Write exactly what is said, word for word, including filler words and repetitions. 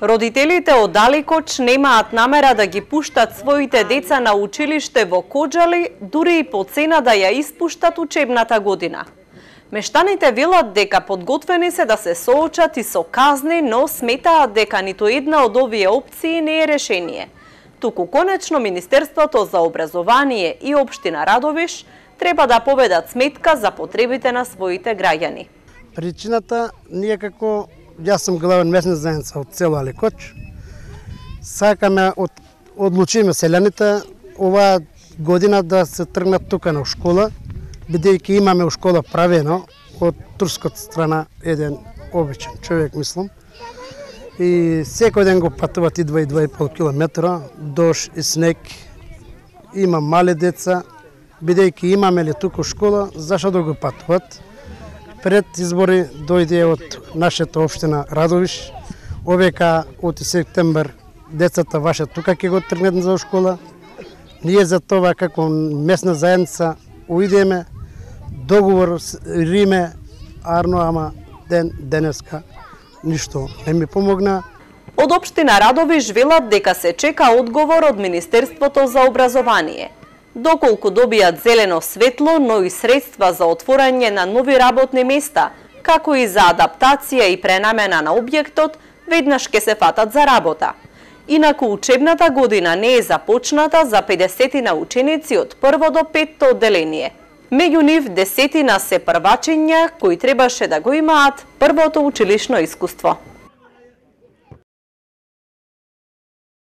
Родителите од далекоч немаат намера да ги пуштат своите деца на училиште во Коџали, дури и по цена да ја испуштат учебната година. Мештаните велат дека подготвени се да се соочат и со казни, но сметаат дека ниту една од овие опции не е решение. Туку конечно Министерството за образование и Општина Радовиш треба да поведат сметка за потребите на своите граѓани. Причината, ние како, јас сум главен месна заедница од село Аликоч, сакаме од, одлучиме селяните оваа година да се тргнат тука на школа, бидејќи имаме у школа правено од турската страна еден обичен човек, мислам. И секој ден го патуват и два и два и пол километра, дожд и снег, има мали деца, бидејќи имаме ли тука школа, зашто да го патуват? Пред избори дојде од нашата општина Радовиш, овека од септембр децата ваша тука ќе го тргнат за школа. Ние за това како месна заедница уидеме, договор риме, арно, ама ден денеска ништо не ми помогна. Од Општина Радовиш велат дека се чека одговор од Министерството за образование. Доколку добијат зелено светло, но и средства за отворање на нови работни места, како и за адаптација и пренамена на објектот, веднаш ќе се фатат за работа. Инаку учебната година не е започната за педесетина ученици од прво до петто одделение. Меѓу нив десетина се првачиња кои требаше да го имаат првото училишно искуство.